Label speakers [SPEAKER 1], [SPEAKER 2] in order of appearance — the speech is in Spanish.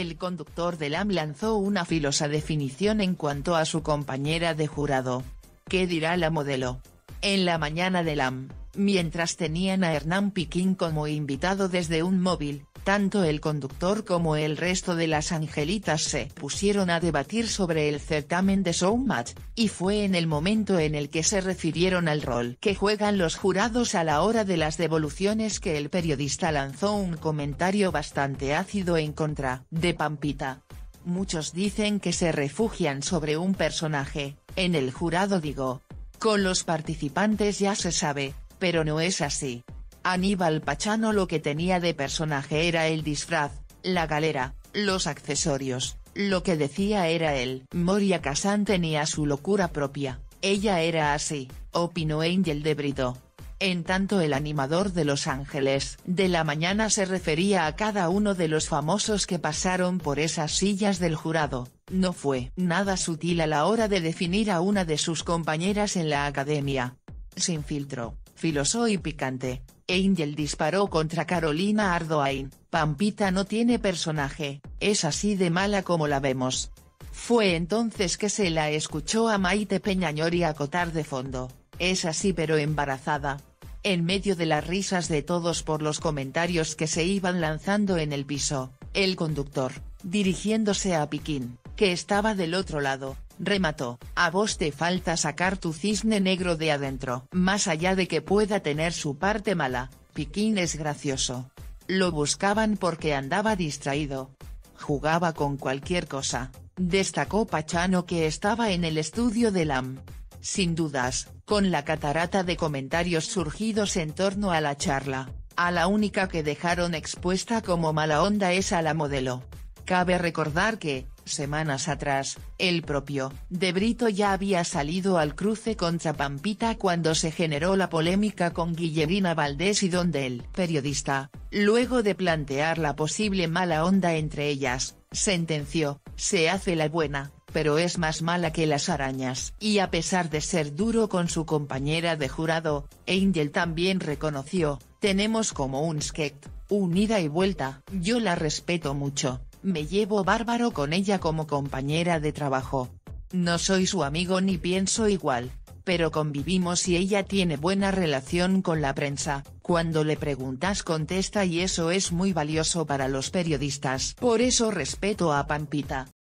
[SPEAKER 1] El conductor de LAM lanzó una filosa definición en cuanto a su compañera de jurado. ¿Qué dirá la modelo? En la mañana de LAM, mientras tenían a Hernán Piquín como invitado desde un móvil, tanto el conductor como el resto de las angelitas se pusieron a debatir sobre el certamen de Showmatch, y fue en el momento en el que se refirieron al rol que juegan los jurados a la hora de las devoluciones que el periodista lanzó un comentario bastante ácido en contra de Pampita. Muchos dicen que se refugian sobre un personaje, en el jurado digo. Con los participantes ya se sabe, pero no es así. Aníbal Pachano lo que tenía de personaje era el disfraz, la galera, los accesorios, lo que decía era él. Moria Kazan tenía su locura propia, ella era así, opinó Ángel de Brito. En tanto el animador de Los Ángeles de la Mañana se refería a cada uno de los famosos que pasaron por esas sillas del jurado, no fue nada sutil a la hora de definir a una de sus compañeras en la academia. Sin filtro, filoso y picante, Ángel disparó contra Carolina Ardoin. Pampita no tiene personaje, es así de mala como la vemos. Fue entonces que se la escuchó a Maite Peñañori acotar de fondo, es así pero embarazada. En medio de las risas de todos por los comentarios que se iban lanzando en el piso, el conductor, dirigiéndose a Piquín, que estaba del otro lado, remató: a vos te falta sacar tu cisne negro de adentro. Más allá de que pueda tener su parte mala, Piquín es gracioso. Lo buscaban porque andaba distraído. Jugaba con cualquier cosa, destacó Pachano que estaba en el estudio de LAM. Sin dudas, con la catarata de comentarios surgidos en torno a la charla, a la única que dejaron expuesta como mala onda es a la modelo. Cabe recordar que, semanas atrás, el propio De Brito ya había salido al cruce contra Pampita cuando se generó la polémica con Guillermina Valdés y donde el periodista, luego de plantear la posible mala onda entre ellas, sentenció: se hace la buena, pero es más mala que las arañas. Y a pesar de ser duro con su compañera de jurado, Ángel también reconoció: tenemos como un sketch, un ida y vuelta, yo la respeto mucho. Me llevo bárbaro con ella como compañera de trabajo. No soy su amigo ni pienso igual, pero convivimos y ella tiene buena relación con la prensa, cuando le preguntas contesta y eso es muy valioso para los periodistas. Por eso respeto a Pampita.